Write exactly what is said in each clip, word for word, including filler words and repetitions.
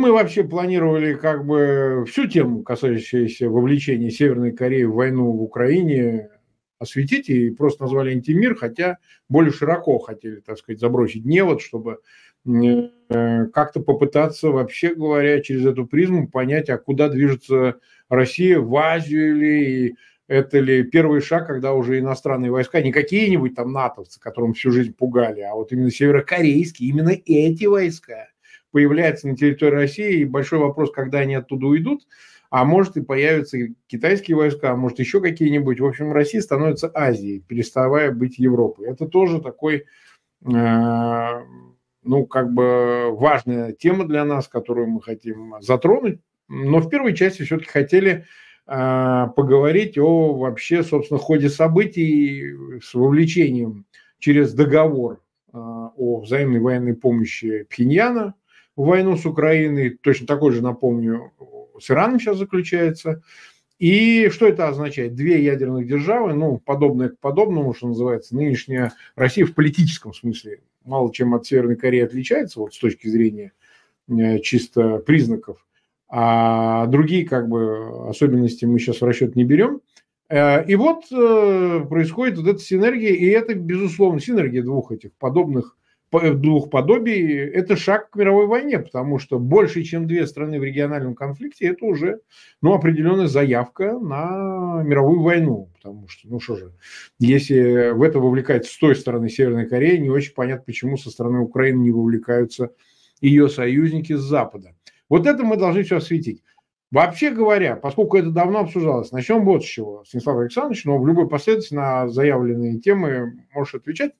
мы вообще планировали как бы всю тему, касающуюся вовлечения Северной Кореи в войну в Украине, осветить и просто назвали антимир, хотя более широко хотели, так сказать, забросить невод, чтобы как-то попытаться, вообще говоря, через эту призму понять, а куда движется Россия, в Азию ли, это ли первый шаг, когда уже иностранные войска, не какие-нибудь там натовцы, которым всю жизнь пугали, а вот именно северокорейские, именно эти войска появляются на территории России, и большой вопрос, когда они оттуда уйдут, а может и появятся китайские войска, а может еще какие-нибудь. В общем, Россия становится Азией, переставая быть Европой. Это тоже такой, э, ну, как бы важная тема для нас, которую мы хотим затронуть. Но в первой части все-таки хотели э, поговорить о вообще, собственно, ходе событий с вовлечением через договор э, о взаимной военной помощи Пхеньяна в войну с Украиной. Точно такой же, напомню, с Ираном сейчас заключается. И что это означает? Две ядерных державы, ну, подобное к подобному, что называется, нынешняя Россия в политическом смысле мало чем от Северной Кореи отличается, вот с точки зрения чисто признаков, а другие, как бы, особенности мы сейчас в расчет не берем. И вот происходит вот эта синергия, и это, безусловно, синергия двух этих подобных двух подобий, это шаг к мировой войне, потому что больше, чем две страны в региональном конфликте, это уже, ну, определенная заявка на мировую войну, потому что, ну что же, если в это вовлекается с той стороны Северной Кореи, не очень понятно, почему со стороны Украины не вовлекаются ее союзники с Запада. Вот это мы должны все осветить. Вообще говоря, поскольку это давно обсуждалось, начнем вот с чего, Станислав Александрович, но в любой последовательности на заявленные темы можешь отвечать.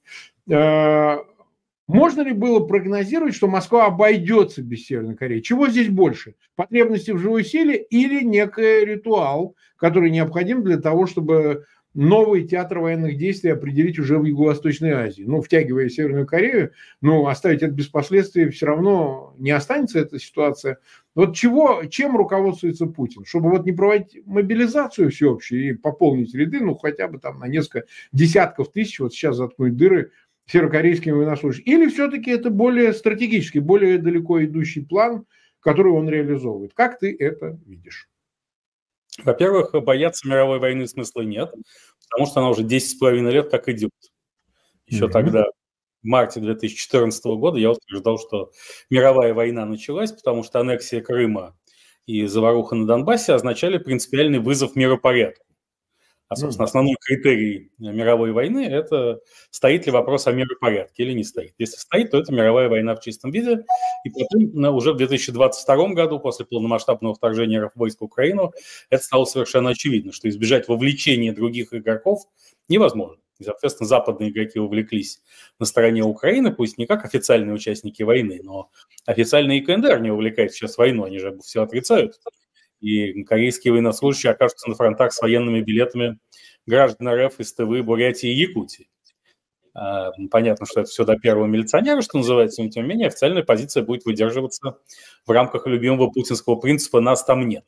Можно ли было прогнозировать, что Москва обойдется без Северной Кореи? Чего здесь больше? Потребности в живой силе или некий ритуал, который необходим для того, чтобы новый театр военных действий определить уже в Юго-Восточной Азии? Ну, втягивая Северную Корею, ну, оставить это без последствий все равно не останется эта ситуация. Вот чего, чем руководствуется Путин? Чтобы вот не проводить мобилизацию всеобщую и пополнить ряды, ну, хотя бы там на несколько десятков тысяч, вот сейчас заткнуть дыры северокорейскими военнослужащими, или все-таки это более стратегический, более далеко идущий план, который он реализовывает? Как ты это видишь? Во-первых, бояться мировой войны смысла нет, потому что она уже десять с половиной лет как идет. Еще mm-hmm. тогда, в марте две тысячи четырнадцатого года, я утверждал, что мировая война началась, потому что аннексия Крыма и заваруха на Донбассе означали принципиальный вызов миропорядку. А, собственно, основной критерий мировой войны – это стоит ли вопрос о миропорядке или не стоит. Если стоит, то это мировая война в чистом виде. И потом, уже в две тысячи двадцать втором году, после полномасштабного вторжения войск в Украину, это стало совершенно очевидно, что избежать вовлечения других игроков невозможно. И, соответственно, западные игроки увлеклись на стороне Украины, пусть не как официальные участники войны, но официальный и КНДР не увлекает сейчас войну, они же все отрицают. И корейские военнослужащие окажутся на фронтах с военными билетами граждан РФ из Тывы, Бурятии и Якутии. Понятно, что это все до первого милиционера, что называется, но тем не менее официальная позиция будет выдерживаться в рамках любимого путинского принципа «нас там нет».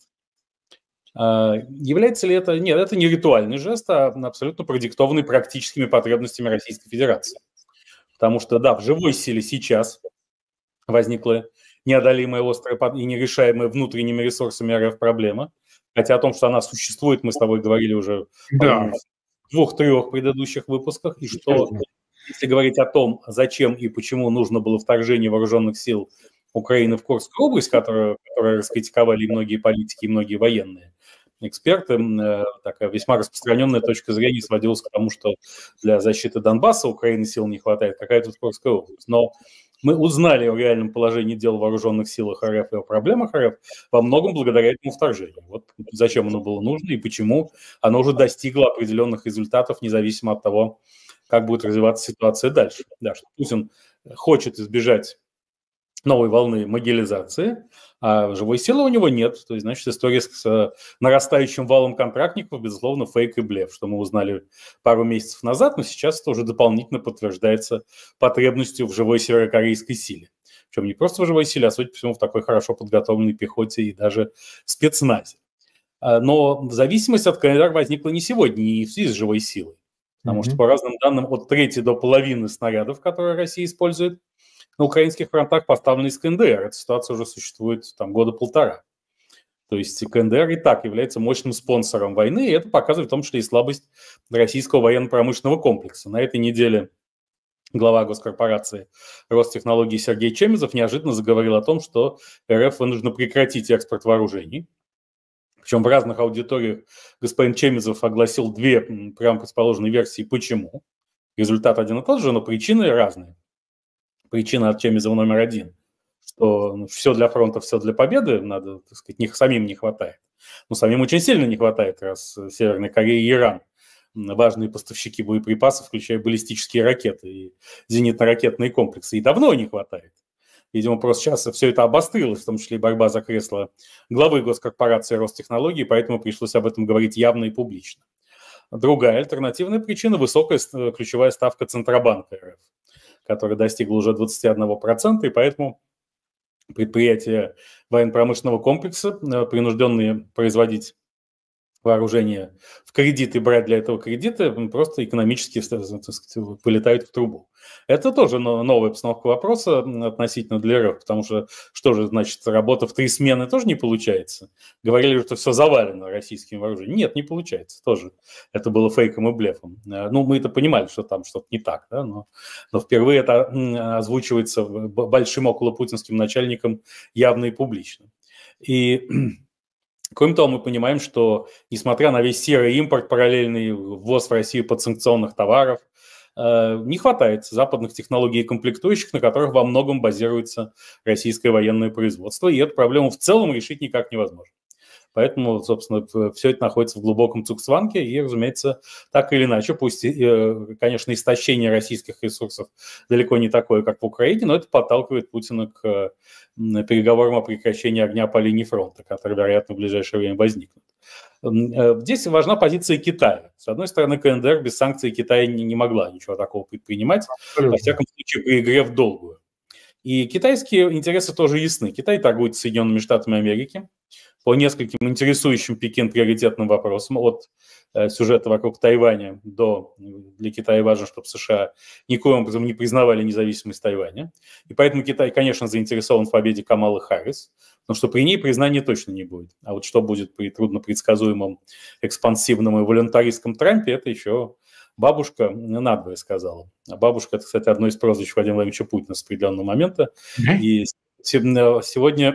Является ли это? Нет, это не ритуальный жест, а абсолютно продиктованный практическими потребностями Российской Федерации. Потому что, да, в живой силе сейчас возникла неодолимая, острая и нерешаемая внутренними ресурсами РФ проблема. Хотя о том, что она существует, мы с тобой говорили уже да. в двух-трех предыдущих выпусках. И что, если говорить о том, зачем и почему нужно было вторжение вооруженных сил Украины в Курскую область, которую, которую раскритиковали и многие политики, и многие военные эксперты, такая весьма распространенная точка зрения сводилась к тому, что для защиты Донбасса Украины сил не хватает, какая тут Курская область. Но мы узнали о реальном положении дел в вооруженных силах РФ и о проблемах РФ во многом благодаря этому вторжению. Вот зачем оно было нужно и почему оно уже достигло определенных результатов, независимо от того, как будет развиваться ситуация дальше. Да, что Путин хочет избежать новой волны могилизации, а живой силы у него нет. То есть, значит, история с нарастающим валом контрактников, безусловно, фейк и блеф, что мы узнали пару месяцев назад, но сейчас это уже дополнительно подтверждается потребностью в живой северокорейской силе. Причем не просто в живой силе, а, судя по всему, в такой хорошо подготовленной пехоте и даже спецназе. Но зависимость от КНДР возникла не сегодня, не в связи с живой силой. Потому mm-hmm. что, по разным данным, от трети до половины снарядов, которые Россия использует, на украинских фронтах поставлены ИсканДР. Эта ситуация уже существует там года полтора. То есть КНДР и так является мощным спонсором войны, и это показывает в том числе и слабость российского военно-промышленного комплекса. На этой неделе глава госкорпорации Ростехнологий Сергей Чемезов неожиданно заговорил о том, что РФ вынуждена прекратить экспорт вооружений. Причем в разных аудиториях господин Чемезов огласил две прямо предположенные версии, почему. Результат один и тот же, но причины разные. Причина от Чемезова номер один, что ну, все для фронта, все для победы, надо, так сказать, них самим не хватает. Но самим очень сильно не хватает, раз Северная Корея и Иран важные поставщики боеприпасов, включая баллистические ракеты и зенитно-ракетные комплексы, и давно не хватает. Видимо, просто сейчас все это обострилось, в том числе и борьба за кресло главы госкорпорации Ростехнологий, поэтому пришлось об этом говорить явно и публично. Другая альтернативная причина – высокая ключевая ставка Центробанка РФ, которая достигла уже двадцати одного процента, и поэтому предприятия военно-промышленного комплекса, принужденные производить вооружение в кредит и брать для этого кредиты, просто экономически, так сказать, вылетают в трубу. Это тоже новая постановка вопроса относительно для РФ, потому что, что же значит, работа в три смены тоже не получается? Говорили, что все завалено российским вооружением. Нет, не получается тоже. Это было фейком и блефом. Ну, мы это понимали, что там что-то не так, да? но, но впервые это озвучивается большим околопутинским начальником явно и публично. И кроме того, мы понимаем, что, несмотря на весь серый импорт, параллельный ввоз в Россию подсанкционных товаров, не хватает западных технологий и комплектующих, на которых во многом базируется российское военное производство, и эту проблему в целом решить никак невозможно. Поэтому, собственно, все это находится в глубоком цугцванге, и, разумеется, так или иначе, пусть, конечно, истощение российских ресурсов далеко не такое, как в Украине, но это подталкивает Путина к переговорам о прекращении огня по линии фронта, которые, вероятно, в ближайшее время возникнут. Здесь важна позиция Китая. С одной стороны, КНДР без санкций Китая не, не могла ничего такого предпринимать, во всяком случае, при игре в долгую. И китайские интересы тоже ясны. Китай торгует с Соединенными Штатами Америки по нескольким интересующим Пекин приоритетным вопросам, от э, сюжета вокруг Тайваня до, для Китая важно, чтобы США никоим образом не признавали независимость Тайваня. И поэтому Китай, конечно, заинтересован в победе Камалы Харрис, но что при ней признания точно не будет. А вот что будет при труднопредсказуемом, экспансивном и волюнтаристском Трампе, это еще бабушка надвое сказала. А бабушка – это, кстати, одно из прозвищ Владимира Владимировича Путина с определенного момента. И сегодня...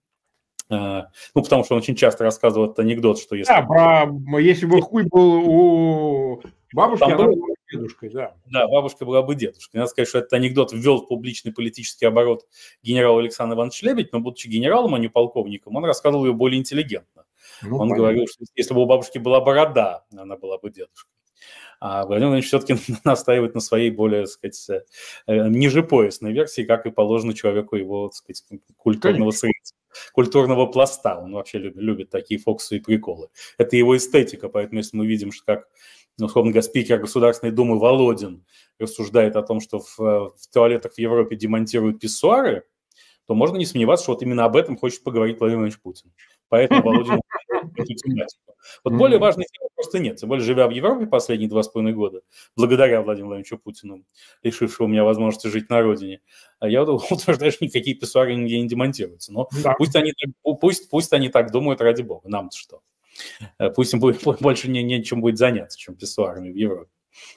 Ну, потому что он очень часто рассказывал этот анекдот, что если... Да, про... если бы хуй был у бабушки, Там она был... была дедушкой, да. Да, бабушка была бы дедушкой. Надо сказать, что этот анекдот ввел в публичный политический оборот генерал Александр Иванович Лебедь, но, будучи генералом, а не полковником, он рассказывал ее более интеллигентно. Ну, он понятно. Говорил, что если бы у бабушки была борода, она была бы дедушкой. А Владимир Владимирович все-таки настаивает на своей более, так сказать, ниже поясной версии, как и положено человеку его, так сказать, культурного средства, культурного пласта. Он вообще любит, любит такие фокусы и приколы. Это его эстетика, поэтому если мы видим, что как, условно говоря, спикер Государственной Думы Володин рассуждает о том, что в, в туалетах в Европе демонтируют писсуары, то можно не сомневаться, что вот именно об этом хочет поговорить Владимир Владимирович Путин. Поэтому Володин эту тематику. Вот mm-hmm. более важной темы просто нет. Тем более, живя в Европе последние два с половиной года, благодаря Владимиру Владимировичу Путину, лишившему меня возможности жить на родине, я утверждаю, что никакие писсуары нигде не демонтируются. Но да. пусть, они, пусть, пусть они так думают, ради бога. Нам-то что? Пусть им будет, больше не, нечем будет заняться, чем писсуарами в Европе.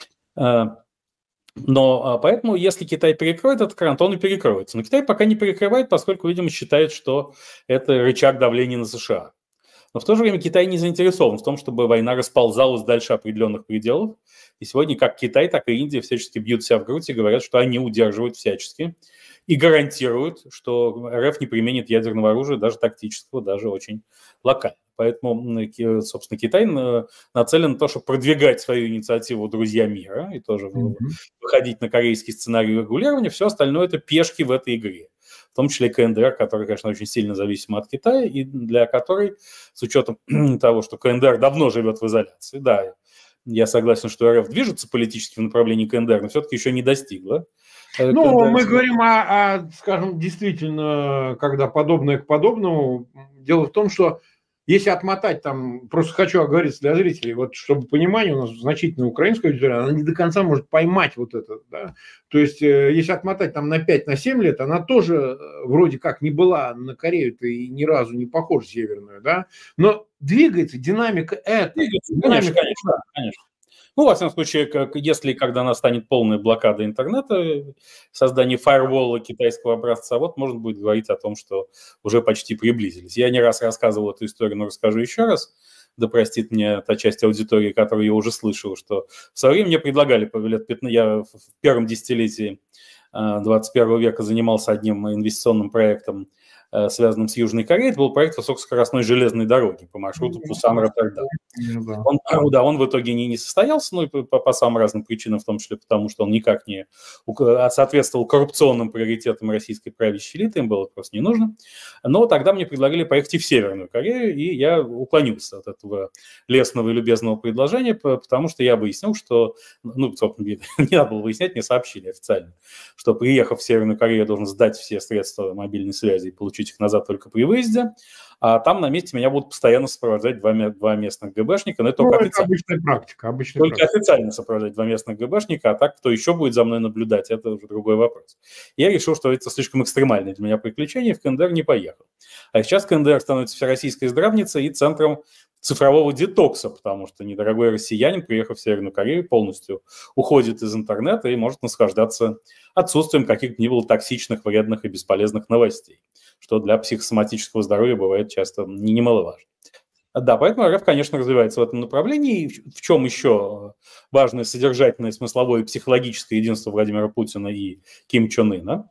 Но поэтому, если Китай перекроет этот кран, то он и перекроется. Но Китай пока не перекрывает, поскольку, видимо, считает, что это рычаг давления на США. Но в то же время Китай не заинтересован в том, чтобы война расползалась дальше определенных пределов. И сегодня как Китай, так и Индия всячески бьют себя в грудь и говорят, что они удерживают всячески и гарантируют, что РФ не применит ядерного оружия, даже тактического, даже очень локально. Поэтому, собственно, Китай нацелен на то, чтобы продвигать свою инициативу «Друзья мира» и тоже mm-hmm. выходить на корейский сценарий регулирования. Все остальное – это пешки в этой игре. В том числе и КНДР, которая, конечно, очень сильно зависима от Китая, и для которой, с учетом того, что КНДР давно живет в изоляции, да, я согласен, что РФ движется политически в направлении КНДР, но все-таки еще не достигла. Ну, КНДР... мы говорим о, о, скажем, действительно, когда подобное к подобному. Дело в том, что если отмотать там, просто хочу оговориться для зрителей, вот чтобы понимание, у нас значительная украинская аудитория, она не до конца может поймать вот это, да, то есть если отмотать там на пять-семь на лет, она тоже вроде как не была на Корею-то и ни разу не похожа северную, да, но двигается динамика это. Двигается, динамика, конечно, конечно, конечно. Ну, во всяком случае, как, если когда настанет полная блокада интернета, создание фаервола китайского образца, вот можно будет говорить о том, что уже почти приблизились. Я не раз рассказывал эту историю, но расскажу еще раз. Да простит мне та часть аудитории, которую я уже слышал, что в свое время мне предлагали, лет пятнадцать, я в первом десятилетии двадцать первого века занимался одним инвестиционным проектом, связанным с Южной Кореей. Это был проект высокоскоростной железной дороги по маршруту Пусан-Роттердам. Он, да, он в итоге не, не состоялся, ну, по, по самым разным причинам, в том числе потому, что он никак не соответствовал коррупционным приоритетам российской правящей элиты, им было просто не нужно. Но тогда мне предлагали поехать и в Северную Корею, и я уклонился от этого лестного и любезного предложения, потому что я выяснил, что, ну, собственно, не надо было выяснять, мне сообщили официально, что, приехав в Северную Корею, я должен сдать все средства мобильной связи и получить их назад только при выезде, а там на месте меня будут постоянно сопровождать два, два местных ГБшника, но это ну, только это официально. Обычная практика, обычная только практика. официально сопровождать два местных ГБшника, а так кто еще будет за мной наблюдать, это уже другой вопрос. Я решил, что это слишком экстремальное для меня приключение, в КНДР не поехал. А сейчас КНДР становится всероссийской здравницей и центром цифрового детокса, потому что недорогой россиянин, приехав в Северную Корею, полностью уходит из интернета и может наслаждаться отсутствием каких-то ни было токсичных, вредных и бесполезных новостей, что для психосоматического здоровья бывает часто немаловажно. Да, поэтому РФ, конечно, развивается в этом направлении. В чем еще важное содержательное, смысловое и психологическое единство Владимира Путина и Ким Чен Ына?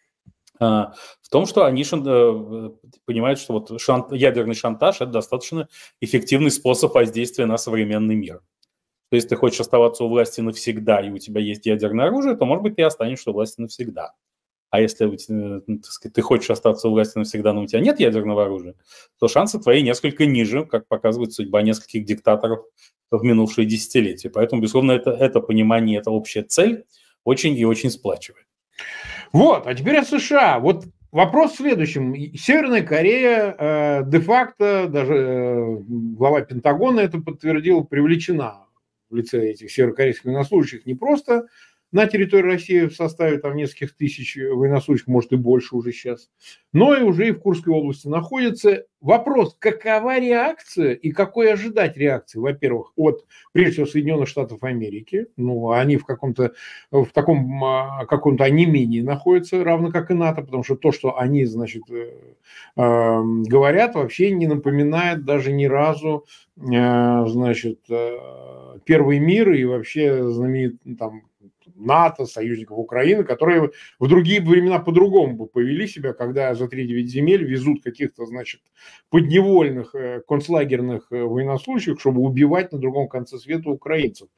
В том, что они понимают, что вот шант, ядерный шантаж – это достаточно эффективный способ воздействия на современный мир. То есть, если ты хочешь оставаться у власти навсегда, и у тебя есть ядерное оружие, то, может быть, ты останешься у власти навсегда. А если, так сказать, ты хочешь остаться у власти навсегда, но у тебя нет ядерного оружия, то шансы твои несколько ниже, как показывает судьба нескольких диктаторов в минувшие десятилетия. Поэтому, безусловно, это, это понимание, это общая цель очень и очень сплачивает. Вот, а теперь о США. Вот вопрос в следующем. Северная Корея э, де-факто, даже э, глава Пентагона это подтвердил, привлечена в лице этих северокорейских военнослужащих не просто на территории России в составе там нескольких тысяч военнослужащих, может и больше уже сейчас, но и уже и в Курской области находится. Вопрос, какова реакция и какой ожидать реакции, во-первых, от, прежде всего, Соединенных Штатов Америки, ну, они в каком-то, в таком каком-то онемении находятся, равно как и НАТО, потому что то, что они, значит, э, э, говорят, вообще не напоминает даже ни разу, э, значит, э, Первый мир и вообще знаменит там НАТО, союзников Украины, которые в другие времена по-другому бы повели себя, когда за три-девять земель везут каких-то, значит, подневольных концлагерных военнослужащих, чтобы убивать на другом конце света украинцев.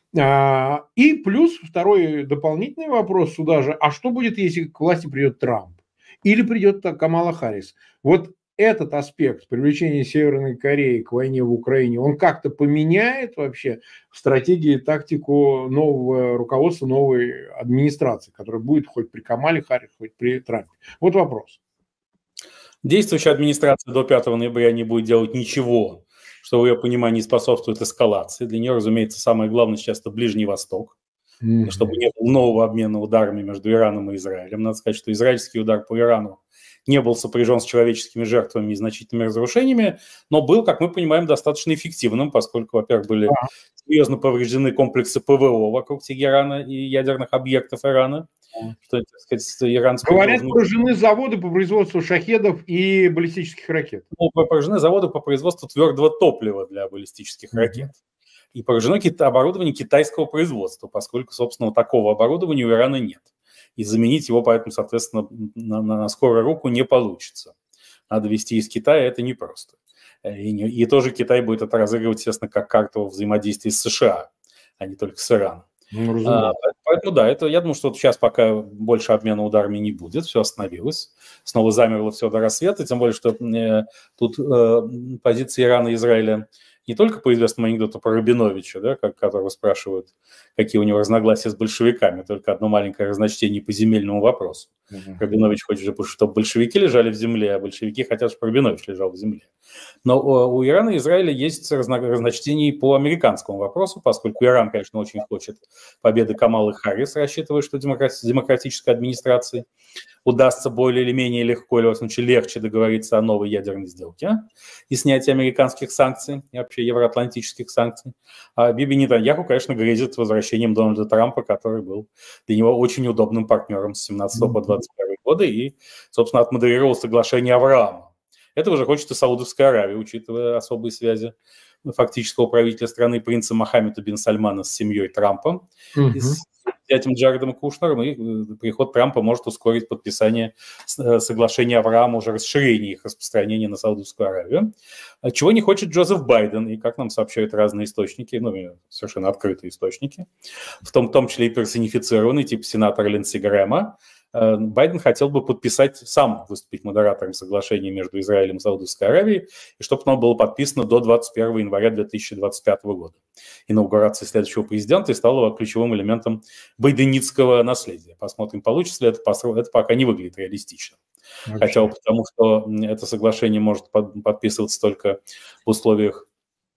И плюс второй дополнительный вопрос сюда же, а что будет, если к власти придет Трамп? Или придет Камала Харрис? Вот этот аспект привлечения Северной Кореи к войне в Украине, он как-то поменяет вообще стратегию и тактику нового руководства, новой администрации, которая будет хоть при Камале Харрис, хоть при Трампе? Вот вопрос. Действующая администрация до пятого ноября не будет делать ничего, что в ее понимании способствует эскалации. Для нее, разумеется, самое главное сейчас это Ближний Восток, mm-hmm. чтобы не было нового обмена ударами между Ираном и Израилем. Надо сказать, что израильский удар по Ирану не был сопряжен с человеческими жертвами и значительными разрушениями, но был, как мы понимаем, достаточно эффективным, поскольку, во-первых, были а. серьезно повреждены комплексы ПВО вокруг Тегерана и ядерных объектов Ирана. А. Что, так сказать, иранские Говорят, должны... поражены заводы по производству шахедов и баллистических ракет. Ну, поражены заводы по производству твердого топлива для баллистических mm-hmm. ракет. И поражено оборудование китайского производства, поскольку, собственно, такого оборудования у Ирана нет. И заменить его, поэтому, соответственно, на, на скорую руку не получится. Надо везти из Китая, это непросто. И, не, и тоже Китай будет это разыгрывать, естественно, как карту взаимодействия с США, а не только с Ираном. Ну, а, поэтому, да, это, я думаю, что вот сейчас пока больше обмена ударами не будет, все остановилось, снова замерло все до рассвета, тем более, что э, тут э, позиции Ирана и Израиля не только по известному анекдоту про Рабиновича, да, как, которого спрашивают, какие у него разногласия с большевиками, только одно маленькое разночтение по земельному вопросу. Uh-huh. Рабинович хочет, чтобы большевики лежали в земле, а большевики хотят, чтобы Рабинович лежал в земле. Но у Ирана и Израиля есть разночтение по американскому вопросу, поскольку Иран, конечно, очень хочет победы Камалы Харрис, рассчитывая, что демократической администрации удастся более или менее легко, или, в этом случае, легче договориться о новой ядерной сделке и снятии американских санкций и вообще евроатлантических санкций. А Биби Нетаньяху, конечно, грезит возвращением Дональда Трампа, который был для него очень удобным партнером с семнадцатого по двадцать первый годы и, собственно, отмодерировал соглашение Авраама. Этого же хочет и Саудовская Аравия, учитывая особые связи фактического правителя страны принца Мохаммеда бин Сальмана с семьей Трампа mm-hmm. и с этим Джаредом Кушнером, и приход Трампа может ускорить подписание соглашения Авраама, уже расширение их распространения на Саудовскую Аравию, чего не хочет Джозеф Байден, и, как нам сообщают разные источники, ну, совершенно открытые источники, в том, в том числе и персонифицированный, типа сенатора Линдси Грэма, Байден хотел бы подписать, сам выступить модератором соглашения между Израилем и Саудовской Аравией, и чтобы оно было подписано до двадцать первого января две тысячи двадцать пятого года. Инаугурация следующего президента и стала ключевым элементом байденитского наследия. Посмотрим, получится ли это, это пока не выглядит реалистично. Вообще. Хотя бы потому, что это соглашение может подписываться только в условиях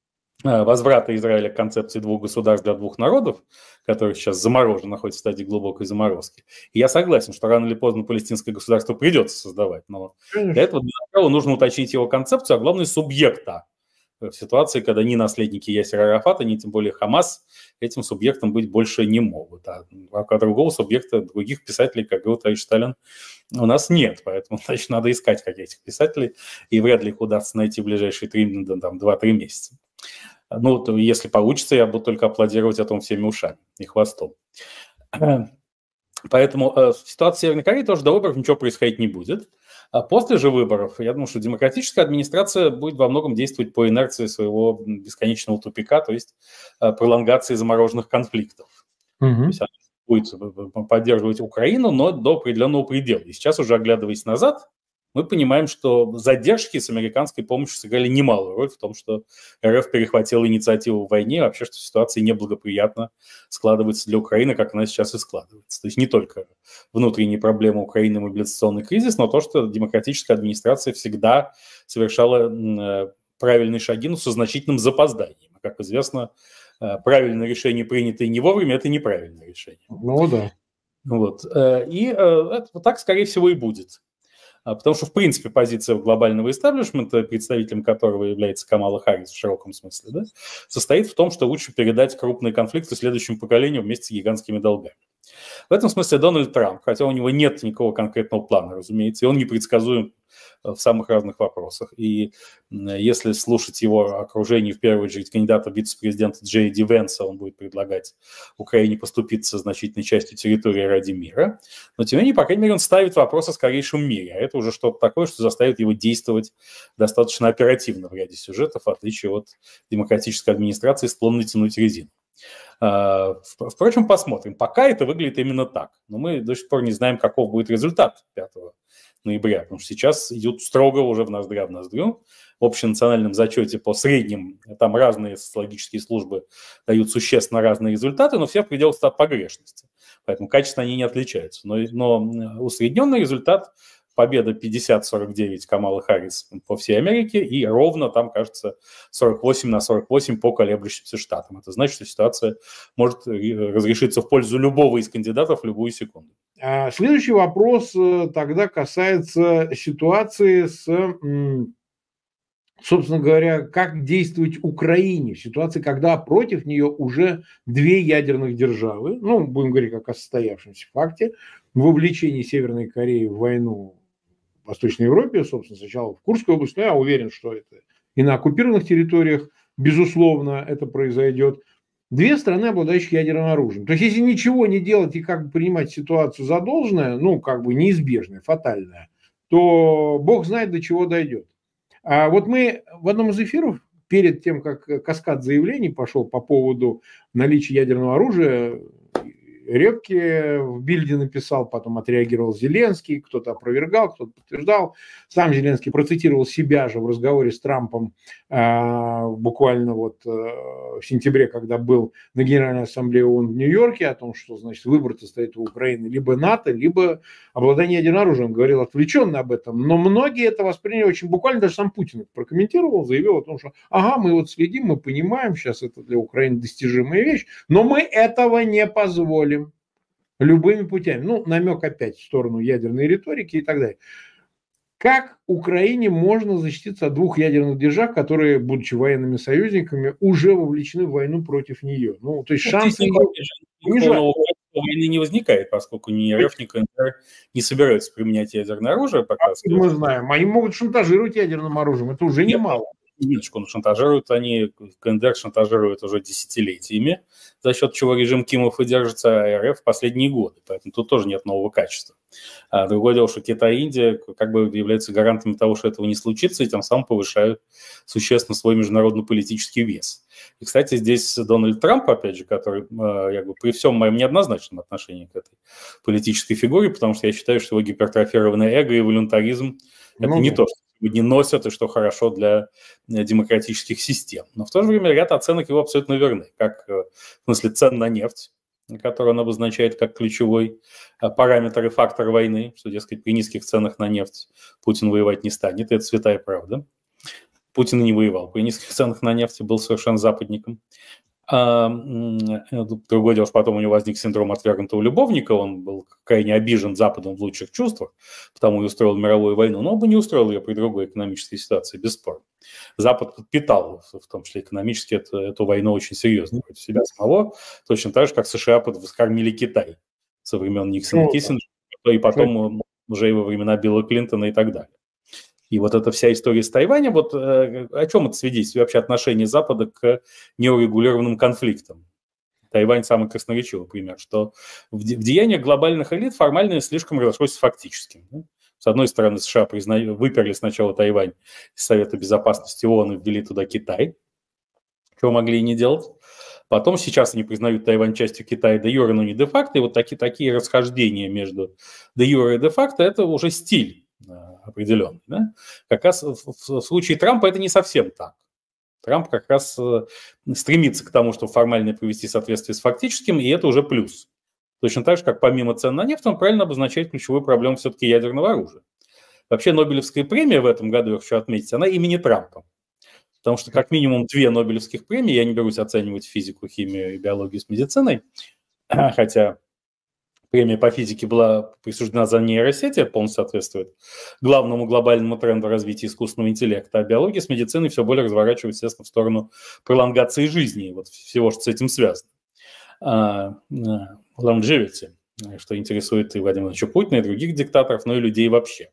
возврата Израиля к концепции двух государств для двух народов, который сейчас заморожен, находится в стадии глубокой заморозки. И я согласен, что рано или поздно палестинское государство придется создавать, но Конечно. Для этого для начала нужно уточнить его концепцию, а главное субъекта. В ситуации, когда ни наследники Ясера Арафата, ни тем более Хамас этим субъектом быть больше не могут. А, а другого субъекта, других писателей, как говорил товарищ Сталин, у нас нет. Поэтому, значит, надо искать как этих писателей, и вряд ли их удастся найти в ближайшие два-три месяца. Ну, то, если получится, я буду только аплодировать этому всеми ушами и хвостом. Поэтому э, в ситуации Северной Кореи тоже до выборов ничего происходить не будет. А после же выборов, я думаю, что демократическая администрация будет во многом действовать по инерции своего бесконечного тупика, то есть э, пролонгации замороженных конфликтов. Mm-hmm. То есть она будет поддерживать Украину, но до определенного предела. И сейчас, уже оглядываясь назад, мы понимаем, что задержки с американской помощью сыграли немалую роль в том, что РФ перехватила инициативу в войне, вообще, что ситуация неблагоприятно складывается для Украины, как она сейчас и складывается. То есть не только внутренние проблемы Украины, мобилизационный кризис, но то, что демократическая администрация всегда совершала правильные шаги, но со значительным запозданием. Как известно, правильное решение, принятое не вовремя, это неправильное решение. Ну да. Вот. И это, вот так, скорее всего, и будет. Потому что, в принципе, позиция глобального истеблишмента, представителем которого является Камала Харрис в широком смысле, да, состоит в том, что лучше передать крупные конфликты следующему поколению вместе с гигантскими долгами. В этом смысле Дональд Трамп, хотя у него нет никакого конкретного плана, разумеется, и он непредсказуем в самых разных вопросах. И если слушать его окружение, в первую очередь кандидата в вице-президента Джей Ди Венса, он будет предлагать Украине поступиться значительной частью территории ради мира. Но, тем не менее, по крайней мере, он ставит вопрос о скорейшем мире. А это уже что-то такое, что заставит его действовать достаточно оперативно в ряде сюжетов, в отличие от демократической администрации, склонной тянуть резину. Впрочем, посмотрим. Пока это выглядит именно так. Но мы до сих пор не знаем, каков будет результат пятого ноября, потому что сейчас идут строго уже в ноздря в ноздрю. В общенациональном зачете по средним, там разные социологические службы дают существенно разные результаты, но все в пределах стат погрешности. Поэтому качественно они не отличаются. Но, но усредненный результат – победа пятьдесят сорок девять Камалы Харрис по всей Америке и ровно там, кажется, сорок восемь на сорок восемь по колеблющимся штатам. Это значит, что ситуация может разрешиться в пользу любого из кандидатов в любую секунду. Следующий вопрос тогда касается ситуации с, собственно говоря, как действовать Украине в ситуации, когда против нее уже две ядерных державы, ну, будем говорить как о состоявшемся факте, вовлечении Северной Кореи в войну в Восточной Европе, собственно, сначала в Курской области, но я уверен, что это и на оккупированных территориях, безусловно, это произойдет. Две страны, обладающие ядерным оружием. То есть, если ничего не делать и как бы принимать ситуацию за должное, ну, как бы неизбежное, фатальное, то бог знает, до чего дойдет. А вот мы в одном из эфиров, перед тем, как каскад заявлений пошел по поводу наличия ядерного оружия Репке в Бильде написал, потом отреагировал Зеленский, кто-то опровергал, кто-то подтверждал. Сам Зеленский процитировал себя же в разговоре с Трампом э, буквально вот э, в сентябре, когда был на Генеральной Ассамблее ООН в Нью-Йорке, о том, что, значит, выбор-то стоит у Украины либо НАТО, либо обладание ядерным оружием. Говорил отвлеченно об этом, но многие это восприняли очень буквально, даже сам Путин это прокомментировал, заявил о том, что ага, мы вот следим, мы понимаем, сейчас это для Украины достижимая вещь, но мы этого не позволим любыми путями. Ну, намек опять в сторону ядерной риторики и так далее. Как Украине можно защититься от двух ядерных держав, которые, будучи военными союзниками, уже вовлечены в войну против нее? Ну, то есть Ну, шансы ее понижать. Войны не возникает, поскольку ни РФ, ни КНДР не собираются применять ядерное оружие пока. Мы знаем, они могут шантажировать ядерным оружием, это уже немало. Минуточку, шантажируют они, КНДР шантажирует уже десятилетиями, за счет чего режим Кимов и держится, а РФ в последние годы, поэтому тут тоже нет нового качества. А другое дело, что Китай и Индия как бы являются гарантами того, что этого не случится, и тем самым повышают существенно свой международно-политический вес. И, кстати, здесь Дональд Трамп, опять же, который, я говорю, при всем моем неоднозначном отношении к этой политической фигуре, потому что я считаю, что его гипертрофированное эго и волюнтаризм – это ну, не то, что не носят и что хорошо для демократических систем. Но в то же время ряд оценок его абсолютно верны, как в смысле цен на нефть, который он обозначает как ключевой параметр и фактор войны, что, дескать, при низких ценах на нефть Путин воевать не станет, и это святая правда. Путин и не воевал, при низких ценах на нефть был совершенно западником. А, другое дело, что потом у него возник синдром отвергнутого любовника, он был крайне обижен Западом в лучших чувствах, потому и устроил мировую войну, но он бы не устроил ее при другой экономической ситуации, бесспорно. Запад подпитал, в том числе экономически, эту, эту войну очень серьезно против себя самого, точно так же, как США подкормили Китай со времен Никсона, Киссинджера, и потом уже и во времена Билла Клинтона и так далее. И вот эта вся история с Тайванем, вот э, о чем это свидетельствует вообще отношение Запада к неурегулированным конфликтам? Тайвань самый красноречивый пример, что в, де- в деяниях глобальных элит формально слишком разошлось с фактическим. Да? С одной стороны, США призна... выперли сначала Тайвань из Совета Безопасности ООН и ввели туда Китай, чего могли и не делать. Потом сейчас они признают Тайвань частью Китая де-юре, но не де-факто. И вот такие, такие расхождения между де-юре и де-факто – это уже стиль определенный. Да? Как раз в, в случае Трампа это не совсем так. Трамп как раз стремится к тому, чтобы формально привести в соответствие с фактическим, и это уже плюс. Точно так же, как помимо цен на нефть, он правильно обозначает ключевую проблему все-таки ядерного оружия. Вообще Нобелевская премия в этом году, я хочу отметить, она имени Трампа. Потому что как минимум две Нобелевских премии, я не берусь оценивать физику, химию и биологию с медициной, хотя премия по физике была присуждена за нейросети, это полностью соответствует главному глобальному тренду развития искусственного интеллекта, а биология с медициной все более разворачивается, естественно, в сторону пролонгации жизни, вот всего, что с этим связано. Longevity, что интересует и Владимира Владимировича Путина, и других диктаторов, но и людей вообще.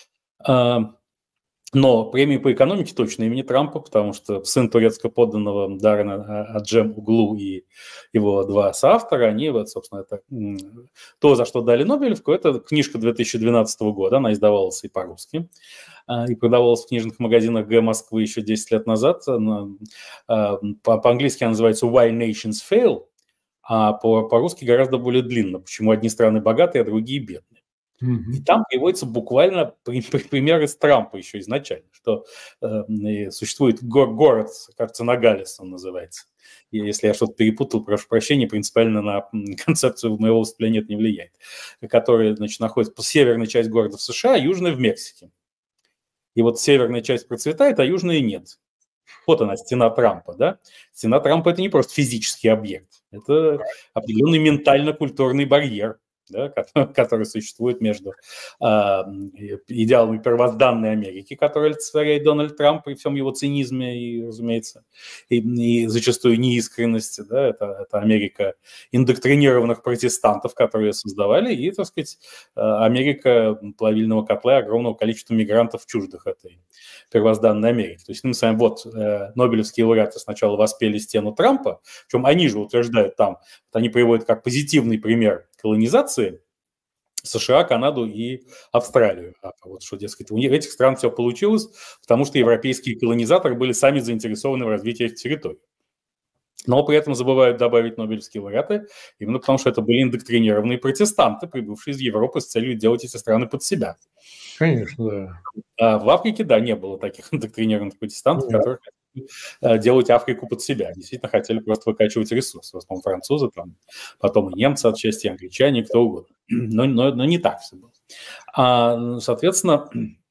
Но премии по экономике точно имени Трампа, потому что сын турецко-подданного Даррена Аджем Углу и его два соавтора, они, вот, собственно, это то, за что дали Нобелевку, это книжка две тысячи двенадцатого года, она издавалась и по-русски, и продавалась в книжных магазинах Г Москвы еще десять лет назад. По-английски она называется «Why Nations Fail», а по-русски гораздо более длинно, почему одни страны богатые, а другие бедные. И там приводится буквально пример из Трампа еще изначально, что э, существует го- город, кажется, Ногалес он называется. И если я что-то перепутал, прошу прощения, принципиально на концепцию моего выступления это не влияет. Который, значит, находится по северной части города в США, а южная в Мексике. И вот северная часть процветает, а южная нет. Вот она, стена Трампа, да? Стена Трампа – это не просто физический объект, это определенный ментально-культурный барьер, да, который существует между э, идеалами первозданной Америки, которые олицетворяет Дональд Трамп при всем его цинизме и, разумеется, и, и зачастую неискренности. Да, это, это Америка индоктринированных протестантов, которые создавали, и, так сказать, Америка плавильного котла и огромного количества мигрантов чуждых этой первозданной Америки. То есть мы с вами, вот, э, нобелевские лауреаты сначала воспели стену Трампа, причем они же утверждают там, вот они приводят как позитивный пример колонизации США, Канаду и Австралию. А вот что, дескать, у этих стран все получилось, потому что европейские колонизаторы были сами заинтересованы в развитии этих территорий. Но при этом забывают добавить нобелевские лауреаты, именно потому что это были индоктринированные протестанты, прибывшие из Европы с целью делать эти страны под себя. Конечно, да. А в Африке, да, не было таких индоктринированных протестантов, да, которые хотели делать Африку под себя. Действительно хотели просто выкачивать ресурсы. В основном французы, там, потом и немцы отчасти, и англичане, кто угодно. Но, но, но не так все было. А, соответственно...